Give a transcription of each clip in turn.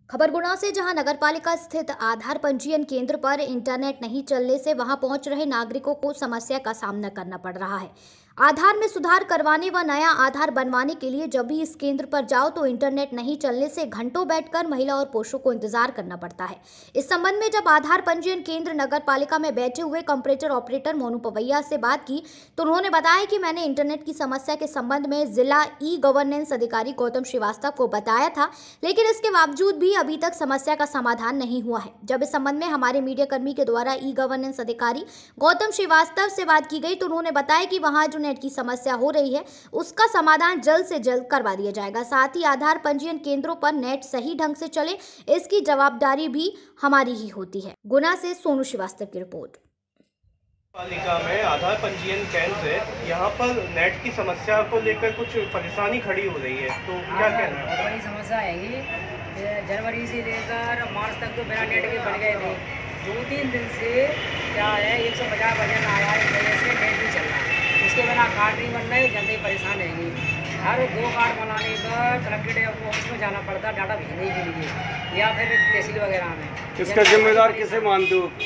खबर गुना से, जहां नगरपालिका स्थित आधार पंजीयन केंद्र पर इंटरनेट नहीं चलने से वहां पहुंच रहे नागरिकों को समस्या का सामना करना पड़ रहा है। आधार में सुधार करवाने व नया आधार बनवाने के लिए जब भी इस केंद्र पर जाओ तो इंटरनेट नहीं चलने से घंटों बैठकर महिला और पुरुषों को इंतजार करना पड़ता है। इस संबंध में जब आधार पंजीयन केंद्र नगर पालिका में बैठे हुए कंप्यूटर ऑपरेटर मोनू पवैया से बात की तो उन्होंने बताया कि मैंने इंटरनेट की समस्या के संबंध में जिला ई गवर्नेंस अधिकारी गौतम श्रीवास्तव को बताया था, लेकिन इसके बावजूद भी अभी तक समस्या का समाधान नहीं हुआ है। जब इस संबंध में हमारे मीडिया कर्मी के द्वारा ई गवर्नेंस अधिकारी गौतम श्रीवास्तव से बात की गई तो उन्होंने बताया कि वहां जो नेट की समस्या हो रही है उसका समाधान जल्द से जल्द करवा दिया जाएगा। साथ ही आधार पंजीयन केंद्रों पर नेट सही ढंग से चले, इसकी जवाबदारी भी हमारी ही होती है। गुना से सोनू श्रीवास्तव की रिपोर्ट। पालिका में आधार पंजीयन केंद्र है, यहाँ पर नेट की समस्या को लेकर कुछ परेशानी खड़ी हो रही है, तो क्या कहना है? बहुत बड़ी समस्या है। जनवरी से लेकर मार्च तक तो बिना नेट के बन गए थे। 2-3 दिन से क्या है 150 वजन आया है, वजह से नेट नहीं चल रहा। उसके बिना कार्ड नहीं बन रहे, जनता परेशान रहेंगी। हर 2 कार्ड बनाने पर कलेक्ट्रेट ऑफिस में जाना पड़ता है डाटा भेजने के लिए या फिर तहसील वगैरह में। इसका जिम्मेदार किसे मानते हो?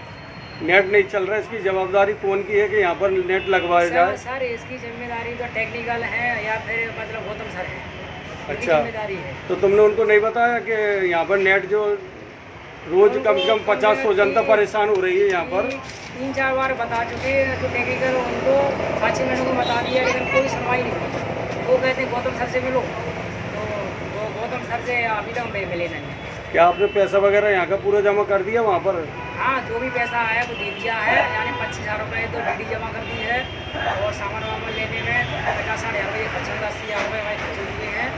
नेट नहीं चल रहा है, इसकी जवाबदारी कौन की है कि यहाँ पर नेट लगवाया जाए? सर इसकी जिम्मेदारी तो टेक्निकल है या फिर मतलब गौतम सर है। अच्छा, जिम्मेदारी है। तो तुमने उनको नहीं बताया कि यहाँ पर नेट जो रोज कम से कम 50-100 जनता परेशान हो रही है यहाँ पर? 3-4 बार बता चुके हैं तो टेक्निकल उनको 5-6 मिनटों को बता दिया, लेकिन कोई सुनवाई नहीं हुई। वो कहते हैं गौतम सर से मिलो, तो वो गौतम सर से अभी तक मिले नहीं। क्या आपने पैसा वगैरह यहाँ का पूरा जमा कर दिया वहाँ पर? हाँ, जो भी पैसा है वो दे दिया है, यानी 25,000 रुपये तो डीडी जमा कर दी है और सामान वामान लेने में 50-60 हज़ार रुपये खर्च, 80,000 रुपये हमारे खर्च हो चुके हैं।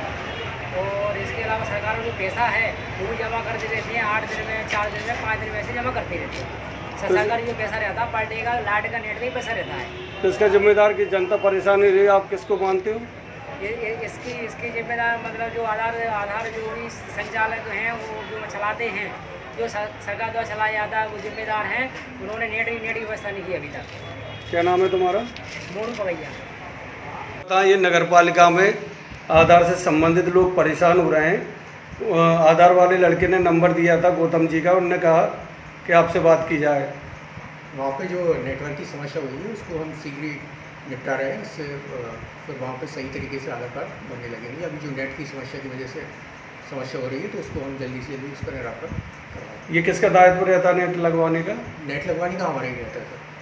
और इसके अलावा सरकार जो पैसा है वो भी जमा करते रहती है, 8 दिन में, 4 दिन में, 5 दिन में ऐसे जमा करती रहती है। सरकारी जो पैसा रहता है पर डे का, लाइट का, नेट का ही पैसा रहता है। तो इसका जिम्मेदार की जनता परेशान हो रही है, आप किसको मानते हो? इसकी जिम्मेदार मतलब जो आधार जो भी संचालक हैं वो जो चलाते हैं, जो सरकार द्वारा चलाया जाता है वो जिम्मेदार हैं। उन्होंने नेट की व्यवस्था नहीं की अभी तक। क्या नाम है तुम्हारा? मोनू पवैया। ये नगर पालिका में आधार से संबंधित लोग परेशान हो रहे हैं। आधार वाले लड़के ने नंबर दिया था गौतम जी का, उन्होंने कहा कि आपसे बात की जाए। वहाँ पे जो नेटवर्क की समस्या हुई है उसको हम शीघ्र ही निपटा रहे हैं। इससे फिर वहाँ पे सही तरीके से आधार कार्ड बनने लगेंगे। अभी जो नेट की समस्या की वजह से समस्या हो रही है तो उसको हम जल्दी से जल्दी उसका निराकरण करवाएंगे। ये किसका दायित्व रहता है नेट लगवाने का? नेट लगवाने का हमारा ही रहता है सर।